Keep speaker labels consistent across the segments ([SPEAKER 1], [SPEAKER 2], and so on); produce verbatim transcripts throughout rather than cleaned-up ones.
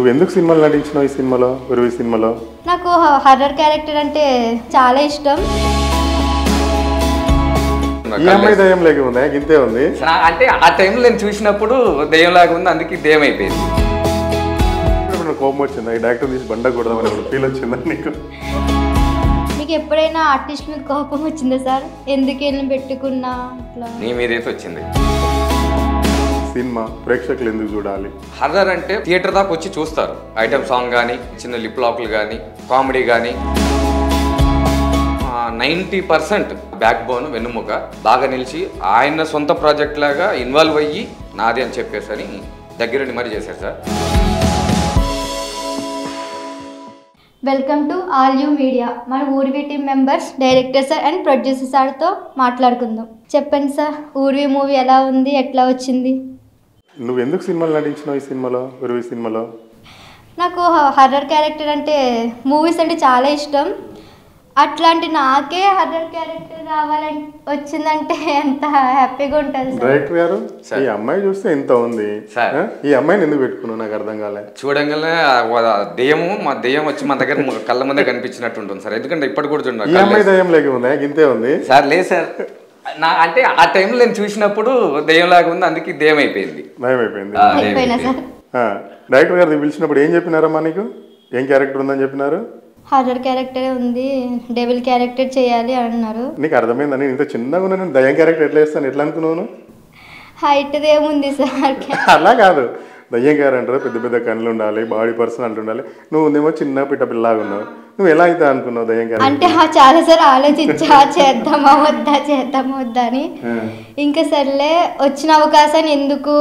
[SPEAKER 1] నువ్వు ఎందుకు సినిమాలో నటించినావు? ఈ సినిమాలో ఉర్వి సినిమాలో
[SPEAKER 2] నాకు హర్రర్ క్యారెక్టర్ అంటే చాలా ఇష్టం.
[SPEAKER 1] ఈ అమ్మాయి దయ్యం లేక ఉందా? ఇంతే ఉంది
[SPEAKER 3] అంటే ఆ టైంలో నేను చూసినప్పుడు దయ్యం లాగా ఉంది, అందుకే దయ్యం అయిపోయింది.
[SPEAKER 1] కోపం వచ్చిందా? ఈ డాక్టర్ తీసి బండ కొడదామని ఫీల్ వచ్చిందా నీకు?
[SPEAKER 2] మీకు ఎప్పుడైనా ఆర్టిస్ట్ మీద కోపం వచ్చిందా సార్? ఎందుకు వెళ్ళి పెట్టుకున్నా అట్లా?
[SPEAKER 3] నీ మీదైతే వచ్చింది.
[SPEAKER 1] సినిమా ప్రేక్షకులు ఎందుకు చూడాలి?
[SPEAKER 3] హర్రర్ అంటే థియేటర్ దాకా వచ్చి చూస్తారు. ఐటమ్ సాంగ్ కానీ, చిన్న లిప్ లాక్లు కానీ, కామెడీ కానీ, నైంటీ పర్సెంట్ బ్యాక్ బోన్ వెన్నుముక బాగా నిలిచి ఆయన సొంత ప్రాజెక్ట్ లాగా ఇన్వాల్వ్ అయ్యి నాది అని చెప్పేసి అని దగ్గరుండి మరి చేశారు sir.
[SPEAKER 2] Welcome to all you media. మన Urvi team members, director sir and producer సార్తో మాట్లాడుకుందాం. చెప్పండి సార్, ఊర్వి మూవీ ఎలా ఉంది, ఎట్లా వచ్చింది?
[SPEAKER 1] నువ్వు ఎందుకు సినిమాలో నటించినావు? ఈ సినిమాలో ఉర్వి సినిమాలో
[SPEAKER 2] నాకు హర్రర్ క్యారెక్టర్ అంటే మూవీస్ అంటే చాలా ఇష్టం. అట్లాంటి నాకే హర్రర్ క్యారెక్టర్ రావాలని వచ్చిందంటే ఎంత హ్యాపీగా ఉంటుంది.
[SPEAKER 1] డైరెక్టర్ గారు, ఈ అమ్మాయి చూస్తే ఎంత ఉంది, ఈ అమ్మాయిని ఎందుకు పెట్టుకున్నావు? నాకు అర్థం కాలే.
[SPEAKER 3] చూడంగానే దెయ్యము మా దెయ్యం వచ్చి మన దగ్గర కళ్ళ ముందే కనిపించినట్టు ఉంటుంది సార్. ఎందుకంటే ఇప్పటి కూడా చూడండి,
[SPEAKER 1] ఈ అమ్మాయి దయ్యం లేక ఉందా? ఇంతే ఉంది
[SPEAKER 3] సార్. లేదు సార్, నా అంటే ఆ టైంలో నేను చూసినప్పుడు దెయ్యం లాగా ఉంది, అందుకే దెయ్యం అయిపోయింది.
[SPEAKER 1] దయ్యం అయిపోయింది. డైరెక్టర్ గారు పిలిచినప్పుడు ఏం చెప్పినారమ్మా నీకు? ఏం క్యారెక్టర్ ఉందని చెప్పినారు?
[SPEAKER 2] హర్రర్ క్యారెక్టరే ఉంది, డెవిల్ క్యారెక్టర్ చేయాలి అన్నారు.
[SPEAKER 1] నీకు అర్థమైందని? ఇంత చిన్నగా ఉన్నా నేను దయ్యం క్యారెక్టర్ ఎట్లా వేస్తాను? ఎట్లా అనుకున్నాను?
[SPEAKER 2] హైట్ ఏముంది సార్?
[SPEAKER 1] అలా కాదు, దయ్యం క్యారెక్టర్ పెద్ద పెద్ద కళ్ళు ఉండాలి, బాడీ పర్సనాలిటీ ఉండాలి. నువ్వు ఉందేమో చిన్న పిట్ట పిల్లలాగా ఉన్నావు. నువ్వు ఎలా అయితే అనుకున్నావు దయ్యం క్యారెక్టర్?
[SPEAKER 2] అంటే చాలా సార్ ఆలోచించా, చేద్దామా వద్దా చేద్దామా వద్దా అని. ఇంకా సర్లే, వచ్చిన అవకాశాన్ని ఎందుకు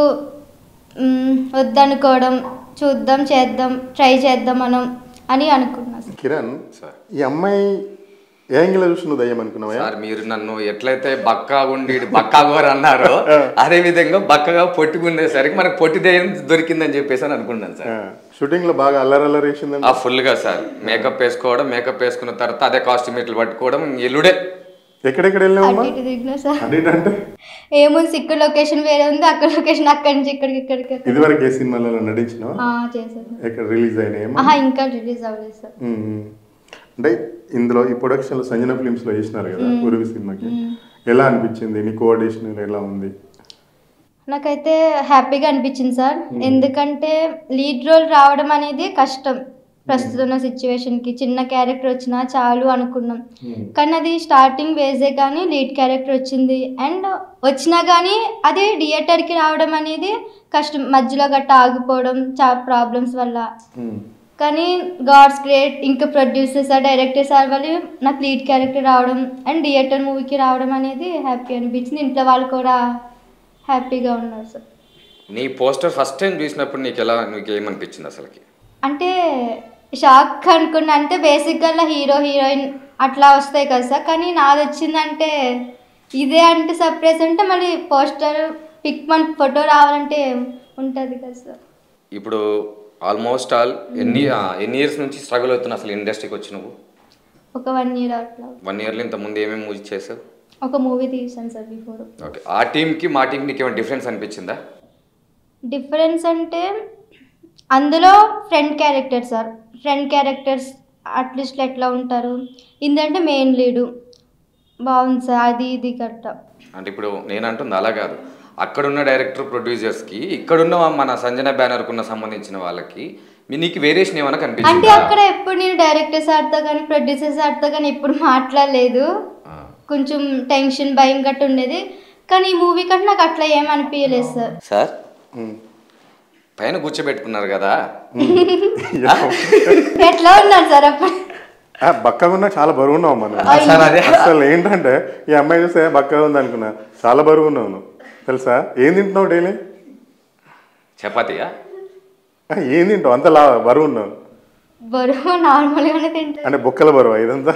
[SPEAKER 2] వద్దనుకోవడం, చూద్దాం, చేద్దాం, ట్రై చేద్దాం మనం అని అనుకున్నా.
[SPEAKER 1] కిరణ్, ఈ అమ్మాయి ఏ యాంగిల్ చూసి నువ్వు దయ్యం అనుకున్నావా?
[SPEAKER 3] సార్, మీరు నన్ను ఎట్లయితే బక్కా ఉండి బక్కాగోరు అన్నారో అదే విధంగా బక్కగా పొట్టుకుండేసరికి మనకు పొట్టి దయ్యం దొరికిందని చెప్పేసి అని అనుకున్నాను సార్.
[SPEAKER 1] షూటింగ్ లో బాగా అల్లరల్లరి వేసింది
[SPEAKER 3] ఫుల్ గా సార్. మేకప్ వేసుకోవడం, మేకప్ వేసుకున్న తర్వాత అదే కాస్ట్యూమ్ ఇట్లు పట్టుకోవడం, ఎల్లుడే.
[SPEAKER 1] ఎక్కడెక్కడ వెళ్ళాము?
[SPEAKER 2] ఏముంది, ఇక్కడ లొకేషన్ వేరే ఉంది, అక్కడ లొకేషన్ అక్కడి నుంచి ఇక్కడికి ఇక్కడికి.
[SPEAKER 1] ఇది వరకు ఏ సినిమాలలో నటించినావు? ఎక్కడ రిలీజ్ అయినాయి?
[SPEAKER 2] ఇంకా రిలీజ్ అవ్వలేదు సార్.
[SPEAKER 1] అంటే ఇందులో ఈ ప్రొడక్షన్ లో సంజన ఫిలిమ్స్ లో చేసినారు కదా ఉర్వి సినిమాకి, ఎలా అనిపించింది? నీ కోఆర్డినేషన్ ఎలా ఉంది?
[SPEAKER 2] నాకైతే హ్యాపీగా అనిపించింది సార్. ఎందుకంటే లీడ్ రోల్ రావడం అనేది కష్టం ప్రస్తుతం ఉన్న సిచ్యువేషన్కి. చిన్న క్యారెక్టర్ వచ్చినా చాలు అనుకున్నాం, కానీ అది స్టార్టింగ్ వేసే కానీ లీడ్ క్యారెక్టర్ వచ్చింది. అండ్ వచ్చినా కానీ అది థియేటర్కి రావడం అనేది కష్టం, మధ్యలో గట్ట ఆగిపోవడం చాలా ప్రాబ్లమ్స్ వల్ల. కానీ గాడ్స్ గ్రేట్, ఇంకా ప్రొడ్యూసర్ సార్, డైరెక్టర్ సార్ వాళ్ళు నాకు లీడ్ క్యారెక్టర్ రావడం అండ్ థియేటర్ మూవీకి రావడం అనేది హ్యాపీ అనిపించింది. ఇంట్లో వాళ్ళు కూడా హ్యాపీగా ఉన్నారు సార్.
[SPEAKER 3] నీ పోస్టర్ ఫస్ట్ టైం చూసినప్పుడు నీకు ఎలా, నీకు ఏమనిపించింది అసలుకి?
[SPEAKER 2] అంటే షాక్ అనుకున్నా. అంటే బేసిక్గా హీరో హీరోయిన్ అట్లా వస్తాయి కదా సార్, కానీ నాది వచ్చిందంటే ఇదే అంటే సర్ప్రైజ్. అంటే మళ్ళీ పోస్టర్ పిక్ మన ఫోటో రావాలంటే ఉంటుంది కదా సార్.
[SPEAKER 3] ఇప్పుడు ఆల్మోస్ట్ ఆల్ ఎన్ని ఎన్ని ఇయర్స్ నుంచి స్ట్రగుల్ అవుతున్నా అసలు ఇండస్ట్రీకి వచ్చి నువ్వు?
[SPEAKER 2] ఒక వన్ ఇయర్ అట్లా.
[SPEAKER 3] వన్ ఇయర్లో ఇంత ముందు ఏమేమి మూవీ చేసావు?
[SPEAKER 2] ఒక మూవీ తీసాను సార్ బిఫోర్.
[SPEAKER 3] ఓకే, ఆ టీంకి మా టీంకి నీకు ఏమైనా డిఫరెన్స్ అనిపించిందా?
[SPEAKER 2] డిఫరెన్స్ అంటే అందులో friend character sir, friend characters at least ఎట్లా ఉంటారు, ఇందంటే మెయిన్ లీడు బాగుంది సార్. అది ఇది కరెక్ట్.
[SPEAKER 3] అంటే ఇప్పుడు నేను అంటుంది అలా కాదు, అక్కడున్న డైరెక్టర్ ప్రొడ్యూసర్స్కి ఇక్కడున్న మన సంజన బ్యానర్కున్న సంబంధించిన వాళ్ళకి నీకు వేరియేషన్ ఏమైనా కనిపించింది?
[SPEAKER 2] అంటే అక్కడ ఎప్పుడు నేను డైరెక్టర్ సార్తో కానీ ప్రొడ్యూసర్ సార్తో కానీ ఎప్పుడు మాట్లాడలేదు, కొంచెం టెన్షన్ భయం గట్టు ఉండేది. కానీ ఈ మూవీ కంటే నాకు అట్లా ఏమనిపించలేదు సార్.
[SPEAKER 3] సార్ పైన కూర్చోబెట్టుకున్నారు కదా,
[SPEAKER 2] ఎట్లా ఉన్నారు సార్ అప్పుడు?
[SPEAKER 1] బక్కగా ఉన్నా, చాలా బరువు ఉన్నావు మనం. అసలు ఏంటంటే ఈ అమ్మాయి చూస్తే బక్కగా ఉంది అనుకున్నా, చాలా బరువు ఉన్నావు నువ్వు తెలుసా. ఏం తింటున్నావు డైలీ?
[SPEAKER 3] చపాతీయా?
[SPEAKER 1] ఏం తింటావు అంత లా బరువు ఉన్నావు?
[SPEAKER 2] బరువు నార్మల్గానే తింటా.
[SPEAKER 1] అంటే బొక్కల బరువు ఇదంతా?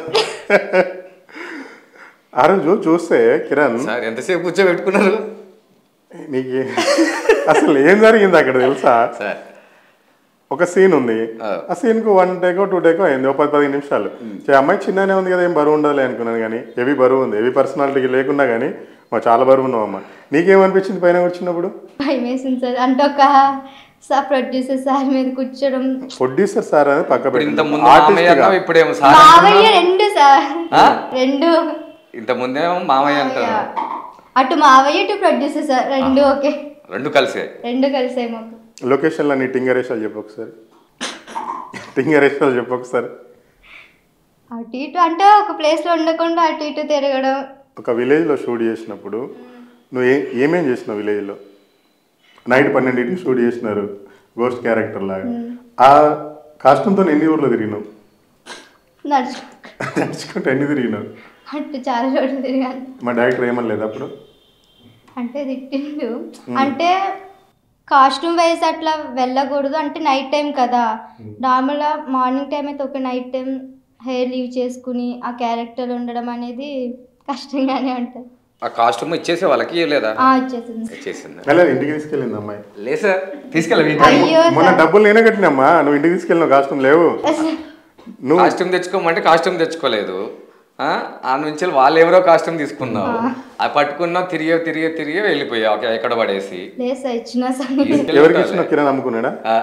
[SPEAKER 1] ఆ రోజు చూస్తే కిరణ్
[SPEAKER 3] సార్ ఎంతసేపు కూర్చోబెట్టుకున్నారు?
[SPEAKER 1] నీకు అసలు ఏం జరిగింది అక్కడ తెలుసా? ఒక సీన్ ఉంది, ఆ సీన్ కు వన్ టేకో టూ టేకో అయింది, ఒక పది పదిహేను నిమిషాలు. అమ్మాయి చిన్ననే ఉంది కదా, ఏం బరువు ఉండాలి అనుకున్నాను, కానీ హెవీ బరువు ఉంది. హెవీ పర్సనాలిటీకి లేకున్నా కానీ చాలా బరువు ఉన్నావు అమ్మ. నీకేమనిపించింది పైన వచ్చినప్పుడు?
[SPEAKER 2] భయం వేసింది సార్. అంటే ఒక సార్ ప్రొడ్యూసర్ సార్ మీద కూర్చోడం.
[SPEAKER 1] ప్రొడ్యూసర్ సార్ అనేది పక్క
[SPEAKER 3] ఇప్పుడు ఇంత ముందు
[SPEAKER 1] ఆర్టిస్ట్
[SPEAKER 3] మామయ్య
[SPEAKER 1] గా
[SPEAKER 3] అన్నావు, ఇప్పుడేమో సార్
[SPEAKER 2] మావయ్య
[SPEAKER 3] అంటున్నావు.
[SPEAKER 2] రెండు సార్
[SPEAKER 3] ఆ?
[SPEAKER 2] రెండు
[SPEAKER 3] ఇంత ముందేమో మామయ్య అంటారు.
[SPEAKER 2] అటు మావయ్య ఇటు ప్రొడ్యూసర్ సార్ రెండు ఓకే,
[SPEAKER 3] రెండు కలిసే.
[SPEAKER 2] రెండు కలిసాయి మాకు.
[SPEAKER 1] లొకేషన్లో నీ టింగరేషాలు చెప్పు ఒకసారి, టింగరేషాలు చెప్పు ఒకసారి.
[SPEAKER 2] అటు ఇటు అంటే ఒక ప్లేస్లో ఉండకుండా అటు ఇటు తిరగడం.
[SPEAKER 1] ఒక విలేజ్లో షూట్ చేసినప్పుడు నువ్వు ఏ ఏమేం చేసినావు విలేజ్లో? నైట్ పన్నెండింటికి షూట్ చేసినారు గోస్ట్ క్యారెక్టర్ లాగా. ఆ కాస్ట్యూమ్తో ఎన్ని ఊర్లో తిరిగినావు?
[SPEAKER 2] నడుచు
[SPEAKER 1] నడుచుకుంటే ఎన్ని తిరిగినావు?
[SPEAKER 2] అటు చాలా రోడ్లు తిరిగాను.
[SPEAKER 1] మా డైరెక్టర్ ఏమనలేదు అప్పుడు?
[SPEAKER 2] అంటే తిట్టిండు, అంటే కాస్ట్యూమ్ వైజ్ అట్లా వెళ్ళకూడదు అంటే నైట్ టైం కదా, నార్మల్గా మార్నింగ్ టైం అయితే ఒక నైట్ టైం హెయిర్ లీవ్ చేసుకుని ఆ క్యారెక్టర్ ఉండడం అనేది కష్టంగానే ఉంటుంది.
[SPEAKER 3] ఆ కాస్ట్యూమ్ ఇచ్చేసే వాళ్ళకి లేదా?
[SPEAKER 2] ఆ, వచ్చేసింది.
[SPEAKER 3] ఇచ్చేసింది.
[SPEAKER 1] అలా ఇంటికి తీసుకెళ్ళింది అమ్మాయి.
[SPEAKER 3] లేదు సార్, తీసుకెళ్ళి
[SPEAKER 2] అయ్యో
[SPEAKER 1] మొన్న
[SPEAKER 2] సార్.
[SPEAKER 1] డబ్బులు నేనే కట్టినమ్మా, నువ్వు ఇంటికి తీసుకెళ్ళినావు కాస్ట్యూమ్ లేవు. నువ్వు
[SPEAKER 3] కాస్ట్యూమ్ తెచ్చుకోమంటే కాస్ట్యూమ్ తెచ్చుకోలేదు. ఆ ఆ నుంచి వాళ్ళు ఎవరో కాస్ట్యూమ్ తీసుకున్నావు, అది పట్టుకున్నావు, తిరిగే తిరిగే తిరిగే వెళ్ళిపోయావు ఓకే ఎక్కడ పడేసి.
[SPEAKER 2] లేదు సార్, ఇచ్చిన సార్.
[SPEAKER 1] ఎవరికి ఇచ్చినావు? కిరణ్ అమ్ముకున్నాడా?
[SPEAKER 3] ఆ,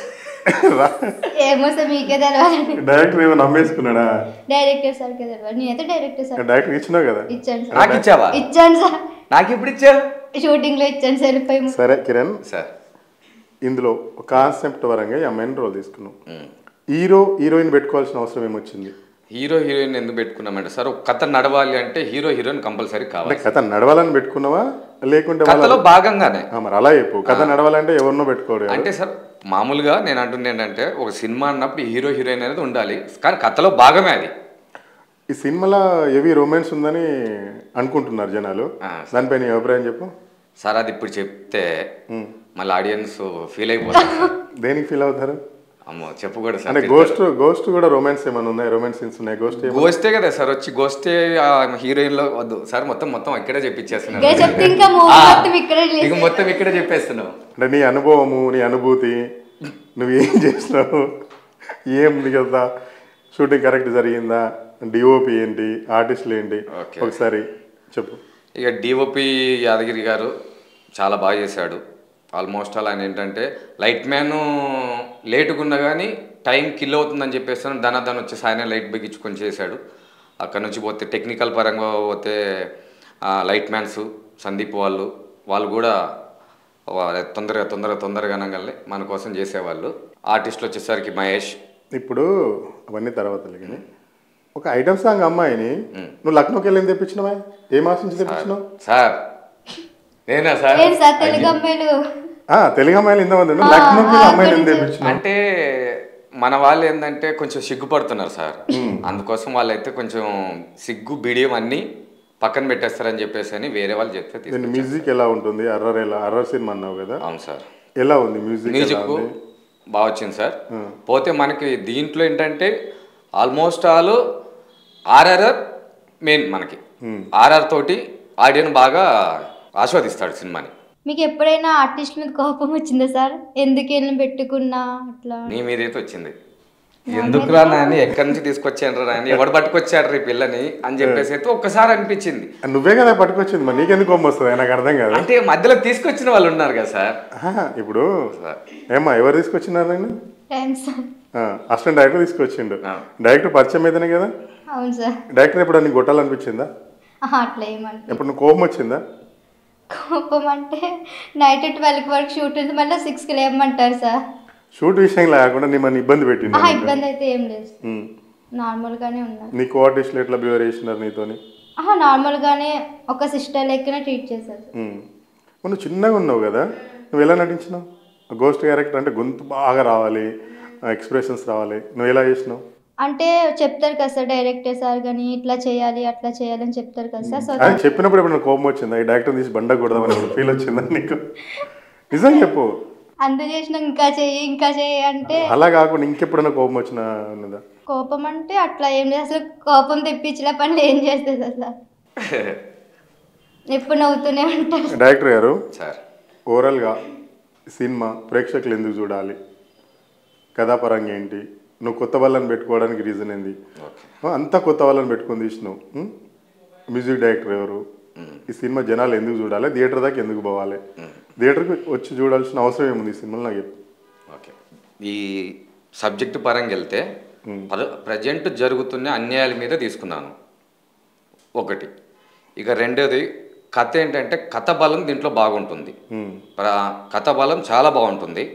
[SPEAKER 2] ఏమో సార్ మీకే తెలియాలి.
[SPEAKER 1] డైరెక్టర్ ఏమో నమ్మేసుకున్నాడా?
[SPEAKER 2] డైరెక్టర్ సార్కే తెలియాలి. నేనైతే డైరెక్టర్ సార్
[SPEAKER 1] డైరెక్టర్ ఇచ్చినావు కదా.
[SPEAKER 2] ఇచ్చాను సార్.
[SPEAKER 3] నాకు ఇచ్చావా?
[SPEAKER 2] ఇచ్చాను సార్,
[SPEAKER 3] నాకు ఇప్పుడు ఇచ్చావు.
[SPEAKER 2] షూటింగ్ లో ఇచ్చాను సార్. వెళ్ళిపోయి
[SPEAKER 1] సరే కిరణ్,
[SPEAKER 3] సార్
[SPEAKER 1] ఇందులో కాన్సెప్ట్ పరంగా ఈ అమ్మాయిని రోల్ తీసుకున్నావు. హీరో హీరోయిన్ పెట్టుకోవాల్సిన అవసరం ఏమొచ్చింది?
[SPEAKER 3] హీరో హీరోయిన్ ఎందుకు పెట్టుకున్నామంటే సార్, ఒక కథ నడవాలి అంటే హీరో హీరోయిన్ కంపల్సరీ
[SPEAKER 1] అంటే
[SPEAKER 3] కావాలి.
[SPEAKER 1] కథ నడవాలని పెట్టుకున్నావా లేకుంటే వాళ్ళ-
[SPEAKER 3] కథలో భాగంగానే.
[SPEAKER 1] ఆ, మరి అలా చెప్పు. కథ నడవాలంటే ఎవరినో పెట్టుకోడు కదా.
[SPEAKER 3] అంటే సార్ మామూలుగా నేను అంటుంది ఏంటంటే, ఒక సినిమా అన్నప్పుడు హీరో హీరోయిన్ అనేది ఉండాలి, కానీ కథలో భాగమే అది.
[SPEAKER 1] ఈ సినిమాలో హెవీ రొమాన్స్ ఉందని అనుకుంటున్నారు జనాలు,
[SPEAKER 3] ఆ,
[SPEAKER 1] దానిపై నీ అభిప్రాయం చెప్పు.
[SPEAKER 3] సార్ అది ఇప్పుడు చెప్తే మళ్ళీ ఆడియన్స్ ఫీల్ అయిపోతారు.
[SPEAKER 1] దేనికి ఫీల్ అవుతారు?
[SPEAKER 3] అమ్మో చెప్పకూడదు
[SPEAKER 1] అంటే
[SPEAKER 3] సార్.
[SPEAKER 1] గోస్ట్ గోస్ట్ కూడా రొమాన్స్ ఏమైనా ఉన్నాయి? రొమాన్స్ సీన్స్ ఉన్నాయి గోస్ట్?
[SPEAKER 3] గోస్టే కదా సార్ వచ్చి, గోస్టే హీరోయిన్ లో వద్దు సార్, మొత్తం మొత్తం ఇక్కడే చెప్పించేస్తున్నాను.
[SPEAKER 2] ఇక్కడే చెప్తే ఇంకా మూవీ మొత్తం ఇక్కడే release
[SPEAKER 3] ఇక మొత్తం ఇక్కడే చెప్పేస్తున్నావు.
[SPEAKER 1] అంటే నీ అనుభవము, నీ అనుభూతి, నువ్వు ఏం చేసినావు, ఏం కదా షూటింగ్ కరెక్ట్ జరిగిందా, డిఓపి ఏంటి, ఆర్టిస్టులు ఏంటి,
[SPEAKER 3] ఓకే.
[SPEAKER 1] ఒకసారి చెప్పు.
[SPEAKER 3] ఇక డిఓపి యాదగిరి గారు చాలా బాగా చేశాడు. ఆల్మోస్ట్ అలా ఆయన ఏంటంటే లైట్ మ్యాన్ లేటుగా ఉన్నా కానీ టైం కిల్ అవుతుందని చెప్పేస్తాను, ధనాధన్ వచ్చేసి ఆయన లైట్ బిగించుకొని చేశాడు. అక్కడ నుంచి పోతే టెక్నికల్ పరంగా పోతే లైట్ మ్యాన్స్ సందీప్ వాళ్ళు వాళ్ళు కూడా తొందరగా తొందరగా తొందరగా అనగలే మన కోసం చేసేవాళ్ళు. ఆర్టిస్టులు వచ్చేసరికి మహేష్.
[SPEAKER 1] ఇప్పుడు అవన్నీ తర్వాత కానీ ఒక ఐటమ్ సాంగ్ అమ్మాయిని నువ్వు లక్నోకి వెళ్ళి తెప్పించినావా? ఏ మాసం నుంచి తెప్పించినావు
[SPEAKER 3] సార్? నేనా సార్?
[SPEAKER 2] ఏంటి సార్ తెలుగు అమ్మాయిలు
[SPEAKER 1] ఆ, తెలుగు అమ్మాయిలు ఇంతమంది ఉన్నారు, లక్నోకి వెళ్ళి అమ్మాయిని ఎందుకు తెప్పించినావు?
[SPEAKER 3] అంటే మన వాళ్ళు ఏంటంటే కొంచెం సిగ్గుపడుతున్నారు సార్, అందుకోసం వాళ్ళైతే కొంచెం సిగ్గు బిడియం అన్ని పక్కన పెట్టేస్తారని చెప్పేసి అని వేరే వాళ్ళు చెప్తే తీసుకొచ్చాను.
[SPEAKER 1] మ్యూజిక్ ఎలా ఉంటుంది? అర్రర్ ఎలా? అర్రర్ సినిమా అన్నావు కదా.
[SPEAKER 3] అవును సార్.
[SPEAKER 1] ఎలా ఉంది మ్యూజిక్?
[SPEAKER 3] మ్యూజిక్ బాగా వచ్చింది సార్. పోతే మనకి దీంట్లో ఏంటంటే ఆల్మోస్ట్ ఆల్ ఆర్ఆర్ఆర్ మెయిన్, మనకి ఆర్ఆర్ తోటి ఆడియన్ బాగా ఆస్వాదిస్తాడు సినిమాని.
[SPEAKER 2] మీకు ఎప్పుడైనా ఆర్టిస్ట్ మీద కోపం వచ్చిందా సార్? ఎందుకు వెళ్ళి పెట్టుకున్నా అట్లా?
[SPEAKER 3] నీ మీదైతే వచ్చింది. ఎందుకు రా నాని, ఎక్కడి నుంచి తీసుకొచ్చాను రా అని, ఎవడు పట్టుకొచ్చాడు రీ పిల్లని అని చెప్పేసి అయితే ఒక్కసారి అనిపించింది.
[SPEAKER 1] నువ్వే కదా పట్టుకొచ్చింది, మరి నీకెందుకు కోపం వస్తుంది? నాకు అర్థం కాదు.
[SPEAKER 3] అంటే మధ్యలో తీసుకొచ్చిన వాళ్ళు ఉన్నారు కదా సార్.
[SPEAKER 1] ఇప్పుడు ఏమ్మా ఎవరు తీసుకొచ్చినారు నేను?
[SPEAKER 2] Thanks sir.
[SPEAKER 1] అసిస్టెంట్ డైరెక్టర్ తీసుకొచ్చిండు. డైరెక్టర్ పరిచయం అయితేనే కదా.
[SPEAKER 2] అవును సార్.
[SPEAKER 1] డైరెక్టర్ ఎప్పుడు నీకు కొట్టాలనిపించిందా?
[SPEAKER 2] అట్లా ఏమంటే
[SPEAKER 1] ఎప్పుడు నువ్వు కోపం వచ్చిందా?
[SPEAKER 2] కోపం అంటే నైట్ ట్వెల్వ్ వరకు షూట్ ఉంది, మళ్ళీ సిక్స్కి లేవమంటారు సార్.
[SPEAKER 1] షూట్ విషయంలో కాకుండా నీ మన ఇబ్బంది పెట్టింది?
[SPEAKER 2] ఇబ్బంది అయితే ఏం లేదు, నార్మల్గానే ఉన్నారు.
[SPEAKER 1] నీ కో ఆర్టిస్టులు ఎట్లా బిహేవ్ చేసినారు నీతోని?
[SPEAKER 2] నార్మల్గానే ఒక సిస్టర్ లెక్కనే ట్రీట్ చేశారు.
[SPEAKER 1] నువ్వు చిన్నగా ఉన్నావు కదా, నువ్వు ఎలా నటించినావు? గోస్ట్ క్యారెక్టర్ అంటే గొంతు బాగా రావాలి, ఎక్స్ప్రెషన్స్ రావాలి, నువ్వు ఎలా చేసినావు?
[SPEAKER 2] అంటే చెప్తారు కదా సార్ డైరెక్టర్ సార్ కానీ ఇట్లా చేయాలి అట్లా చేయాలి అని చెప్తారు కదా సార్. సో
[SPEAKER 1] అది చెప్పినప్పుడు ఎప్పుడు కోపం వచ్చిందా? ఈ డైరెక్టర్ తీసి బండ కూడదామని ఫీల్ వచ్చిందా నీకు? నిజం చెప్పు.
[SPEAKER 2] అంత చేసినా ఇంకా చెయ్యి ఇంకా చెయ్యి అంటే.
[SPEAKER 1] అలా కాకుండా ఇంకెప్పుడైనా కోపం వచ్చినా ఉన్నదా?
[SPEAKER 2] కోపం అంటే అట్లా ఏం లేదు, అసలు కోపం తెప్పించిన పనులు ఏం చేస్తుంది సార్, ఎప్పుడు నవ్వుతూనే ఉంటారు.
[SPEAKER 1] డైరెక్టర్ గారు
[SPEAKER 3] సార్,
[SPEAKER 1] ఓవరాల్గా సినిమా ప్రేక్షకులు ఎందుకు చూడాలి, కథాపరంగా ఏంటి, నువ్వు కొత్త వాళ్ళని పెట్టుకోవడానికి రీజన్ ఏంది? అంతా కొత్త వాళ్ళని పెట్టుకొని తీసినావు, మ్యూజిక్ డైరెక్టర్ ఎవరు, ఈ సినిమా జనాలు ఎందుకు చూడాలి, థియేటర్ దాకా ఎందుకు పోవాలి, థియేటర్కి వచ్చి చూడాల్సిన అవసరం ఏముంది ఈ సినిమాలో నాకు చెప్పు.
[SPEAKER 3] ఓకే, ఈ సబ్జెక్టు పరంగా వెళ్తే ప్రజెంట్ జరుగుతున్న అన్యాయాల మీద తీసుకున్నాను ఒకటి. ఇక రెండోది కథ ఏంటంటే కథ బలం దీంట్లో బాగుంటుంది, కథ బలం చాలా బాగుంటుంది.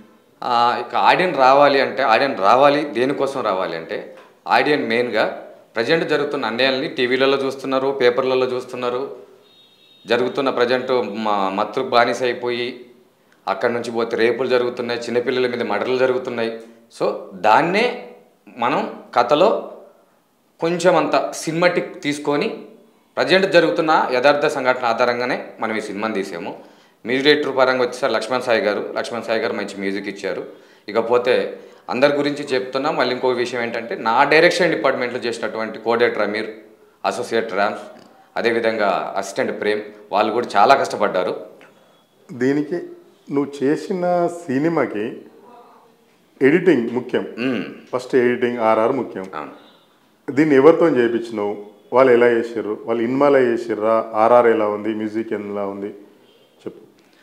[SPEAKER 3] ఇక ఆడియన్ రావాలి అంటే ఆడియన్ రావాలి దేనికోసం రావాలి అంటే ఆడియన్ మెయిన్గా ప్రజెంట్ జరుగుతున్న అన్యాయాలని టీవీలలో చూస్తున్నారు, పేపర్లలో చూస్తున్నారు. జరుగుతున్న ప్రజెంట్ మా మత్తుకు బానిస అయిపోయి అక్కడి నుంచి పోతే రేపులు జరుగుతున్నాయి, చిన్నపిల్లల మీద మర్డర్లు జరుగుతున్నాయి. సో దాన్నే మనం కథలో కొంచెం అంత సినిమాటిక్ తీసుకొని ప్రజెంట్ జరుగుతున్న యథార్థ సంఘటన ఆధారంగానే మనం ఈ సినిమాని తీసాము. మ్యూజిక్ డైరెక్టర్ పరంగా వచ్చేసరి లక్ష్మణ్ సాయి గారు లక్ష్మణ్ సాయి గారు మంచి మ్యూజిక్ ఇచ్చారు. ఇకపోతే అందరి గురించి చెప్తున్నా. మళ్ళీ ఇంకో విషయం ఏంటంటే నా డైరెక్షన్ డిపార్ట్మెంట్లో చేసినటువంటి కోడైరెక్టర్ అమీర్, అసోసియేట్ రామ్స్, అదేవిధంగా అసిస్టెంట్ ప్రేమ్, వాళ్ళు కూడా చాలా కష్టపడ్డారు.
[SPEAKER 1] దీనికి నువ్వు చేసిన సినిమాకి ఎడిటింగ్ ముఖ్యం, ఫస్ట్ ఎడిటింగ్ ఆర్ఆర్ ముఖ్యం. దీన్ని ఎవరితో చేయించినావు, వాళ్ళు ఎలా చేసారు, వాళ్ళు ఇన్వాల్వ్ చేసిర్రా, ఆర్ఆర్ ఎలా ఉంది, మ్యూజిక్ ఎలా ఉంది చెప్పు.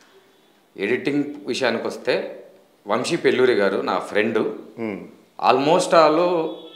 [SPEAKER 3] ఎడిటింగ్ విషయానికి వస్తే వంశీ పెళ్ళూరి గారు నా ఫ్రెండు. ఆల్మోస్ట్ వాళ్ళు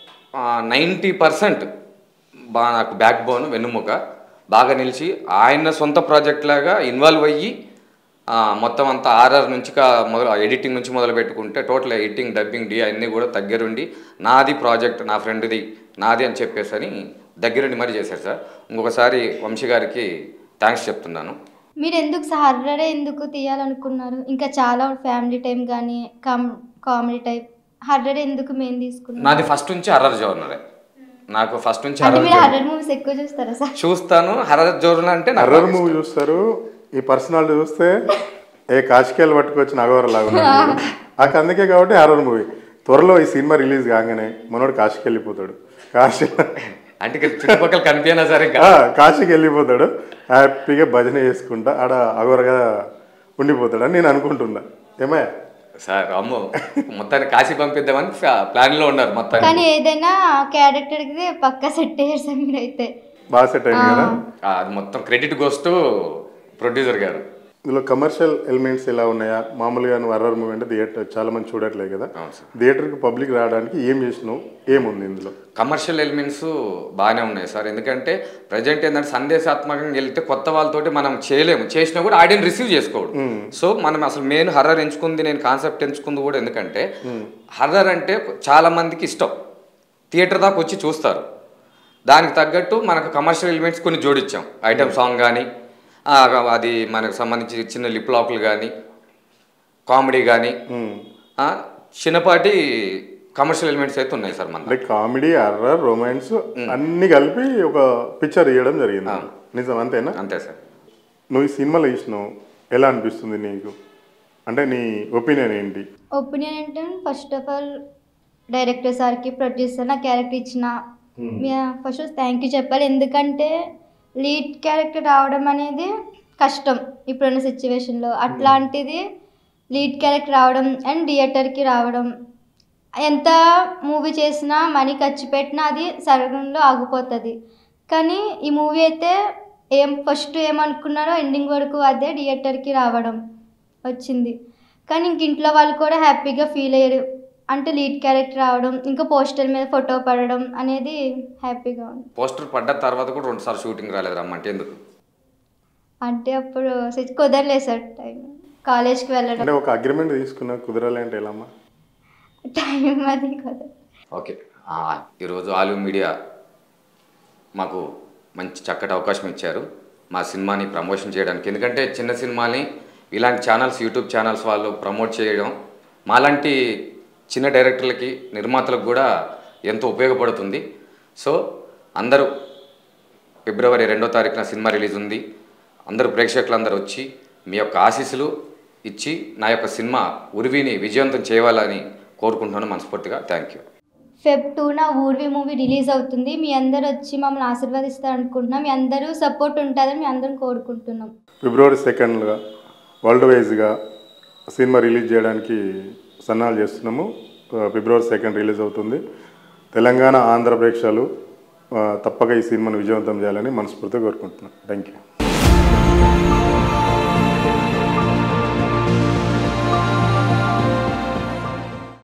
[SPEAKER 3] నైంటీ పర్సెంట్ బాగా నాకు బ్యాక్ బోన్ వెన్నుముక బాగా నిలిచి ఆయన సొంత ప్రాజెక్ట్ లాగా ఇన్వాల్వ్ అయ్యి మొత్తం అంతా ఆర్ఆర్ నుంచి మొదలు ఎడిటింగ్ నుంచి మొదలు పెట్టుకుంటే టోటల్ ఎడిటింగ్ డబ్బింగ్ డి అన్నీ కూడా దగ్గరుండి నాది ప్రాజెక్ట్ నా ఫ్రెండ్ది నాది అని చెప్పేసి అని దగ్గరుండి మరి చేశారు సార్. ఇంకొకసారి వంశీ గారికి థ్యాంక్స్ చెప్తున్నాను.
[SPEAKER 2] మీరు ఎందుకు హర్రరే ఎందుకు తీయాలనుకున్నారు? ఇంకా చాలా ఫ్యామిలీ టైం కానీ కామ్ కామెడీ టైప్, హర్రర్ ఎందుకు మేము తీసుకున్నాం?
[SPEAKER 3] నాది ఫస్ట్ నుంచి హర్రర్ జోనరే. నాకు ఫస్ట్ నుంచి
[SPEAKER 2] హర్రర్ మూవీస్ ఎక్కువ చూస్తారా సార్?
[SPEAKER 3] చూస్తాను. హర్రర్ జోనర్ అంటే
[SPEAKER 1] హర్రర్ మూవీ చూస్తారు. ఈ పర్సనాలిటీ చూస్తే ఏ కాశికేలు పట్టుకొచ్చిన అగోరలాగా నాకు అందుకే కాబట్టి హర్రర్ మూవీ. త్వరలో ఈ సినిమా రిలీజ్ కాగానే మనోడు కాశీకి వెళ్ళిపోతాడు. కాశీ
[SPEAKER 3] అంటే చుట్టుపక్కల కనిపించినా సరే
[SPEAKER 1] కాశీకి వెళ్ళిపోతాడు, హ్యాపీగా భజన చేసుకుంటా ఆడ అగోరగా ఉండిపోతాడు అని నేను అనుకుంటున్నా. ఏమయ్యా
[SPEAKER 3] సార్? అమ్మో, మొత్తాన్ని కాశీ పంపిద్దామని ప్లాన్ లో ఉన్నారు మొత్తం.
[SPEAKER 2] కానీ ఏదైనా క్యారెక్టర్ కి పక్కా సెట్ అయ్యారు సార్ మీరైతే.
[SPEAKER 1] బాగా సెట్ అయింది కదా.
[SPEAKER 3] అది మొత్తం క్రెడిట్ గోస్ టు ప్రొడ్యూసర్ గారు.
[SPEAKER 1] ఇందులో కమర్షియల్ ఎలిమెంట్స్ ఎలా ఉన్నాయా? మామూలుగా నువ్వు హర్రర్ మూవీ అంటే థియేటర్ చాలా మంది చూడట్లేదు కదా, థియేటర్కి పబ్లిక్ రావడానికి ఏం చేసినావు, ఏముంది ఇందులో?
[SPEAKER 3] కమర్షియల్ ఎలిమెంట్స్ బాగానే ఉన్నాయి సార్. ఎందుకంటే ప్రజెంట్ ఏంటంటే సందేశాత్మకంగా వెళ్తే కొత్త వాళ్ళతోటి మనం చేయలేము, చేసినా కూడా ఆడియన్ రిసీవ్ చేసుకోవడం. సో మనం అసలు మెయిన్ హర్రర్ ఎంచుకుంది, నేను కాన్సెప్ట్ ఎంచుకుంది కూడా ఎందుకంటే హర్రర్ అంటే చాలా మందికి ఇష్టం, థియేటర్ దాకా వచ్చి చూస్తారు. దానికి తగ్గట్టు మనకు కమర్షియల్ ఎలిమెంట్స్ కొన్ని జోడించాం. ఐటమ్ సాంగ్ కానీ, అది మనకు సంబంధించి చిన్న లిప్ లాక్లు కానీ, కామెడీ కానీ, చిన్నపాటి కమర్షియల్ ఎలిమెంట్స్ అయితే ఉన్నాయి సార్. మన
[SPEAKER 1] కామెడీ, హర్రర్, రొమాన్స్ అన్ని కలిపి ఒక పిక్చర్ ఇవ్వడం జరిగింది. నిజం అంతేనా?
[SPEAKER 3] అంతే సార్.
[SPEAKER 1] నువ్వు ఈ సినిమాలో ఇచ్చినావు, ఎలా అనిపిస్తుంది నీకు? అంటే నీ ఒపీనియన్ ఏంటి?
[SPEAKER 2] ఒపీనియన్ అంటే ఫస్ట్ ఆఫ్ ఆల్ డైరెక్టర్ సార్కి, ప్రొడ్యూసర్ నా క్యారెక్టర్ ఇచ్చిన ఫస్ట్ థ్యాంక్ యూ చెప్పాలి. ఎందుకంటే లీడ్ క్యారెక్టర్ రావడం అనేది కష్టం ఇప్పుడున్న సిచ్యువేషన్లో. అట్లాంటిది లీడ్ క్యారెక్టర్ రావడం అండ్ థియేటర్కి రావడం, ఎంత మూవీ చేసినా మనీ ఖర్చు పెట్టినా అది సగంలో ఆగిపోతుంది. కానీ ఈ మూవీ అయితే ఏం ఫస్ట్ ఏమనుకున్నారో ఎండింగ్ వరకు అదే థియేటర్కి రావడం వచ్చింది. కానీ ఇంక ఇంట్లో వాళ్ళు కూడా హ్యాపీగా ఫీల్ అయ్యారు. అంటే లీడ్ క్యారెక్టర్ రావడం, ఇంకా పోస్టర్ మీద ఫోటో పడడం అనేది హ్యాపీగా ఉంది.
[SPEAKER 3] పోస్టర్ పడ్డ తర్వాత కూడా రెండు సార్లు షూటింగ్ రాలేదు రమ్మంటే ఎందుకు?
[SPEAKER 2] అంటే అప్పుడు కుదరలేదు సార్, టైం కాలేజ్కి వెళ్ళడం.
[SPEAKER 1] అంటే ఒక అగ్రిమెంట్ తీసుకున్నా కుదరాలి అంటే ఎలా?
[SPEAKER 2] టైం అది కదా.
[SPEAKER 3] ఓకే, ఈరోజు ఆలు మీడియా మాకు మంచి చక్కటి అవకాశం ఇచ్చారు మా సినిమాని ప్రమోషన్ చేయడానికి. ఎందుకంటే చిన్న సినిమాని ఇలాంటి ఛానల్స్, యూట్యూబ్ ఛానల్స్ వాళ్ళు ప్రమోట్ చేయడం మాలాంటి చిన్న డైరెక్టర్లకి, నిర్మాతలకు కూడా ఎంతో ఉపయోగపడుతుంది. సో అందరూ ఫిబ్రవరి రెండో తారీఖున సినిమా రిలీజ్ ఉంది. అందరూ ప్రేక్షకులందరూ వచ్చి మీ యొక్క ఆశీస్సులు ఇచ్చి నా యొక్క సినిమా ఉర్విని విజయవంతం చేయాలని కోరుకుంటున్నాను మనస్ఫూర్తిగా. Thank you.
[SPEAKER 2] ఫెబ్ టూన ఊర్వి మూవీ రిలీజ్ అవుతుంది. మీ అందరూ వచ్చి మమ్మల్ని ఆశీర్వదిస్తారు అనుకుంటున్నాం. మీ అందరూ సపోర్ట్ ఉంటుందని మీ అందరం కోరుకుంటున్నాం.
[SPEAKER 1] ఫిబ్రవరి సెకండ్గా వరల్డ్ వైజ్గా సినిమా రిలీజ్ చేయడానికి సన్నాలు చేస్తున్నాము. ఫిబ్రవరి సెకండ్ రిలీజ్ అవుతుంది. తెలంగాణ, ఆంధ్ర ప్రేక్షకులు తప్పక ఈ సినిమాను విజయవంతం చేయాలని మనస్ఫూర్తిగా కోరుకుంటున్నాను. Thank you.